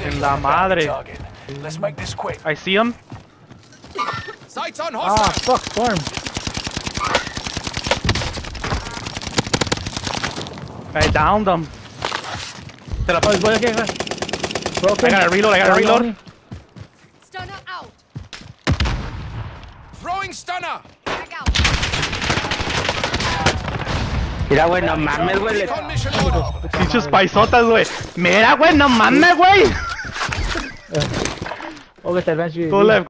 En la madre. I see him. Sights on Ah, hostile. fuck, storm. I downed him. Oh, voy aquí, acá. Broken. I gotta reload, I gotta reload. Stunner out. Throwing stunner. Back out. Mira, güey, no mames, güey. Recon mission order. Pinches paisotas, güey. Mira, güey, no mames, güey. Okay, te advance you. Tú le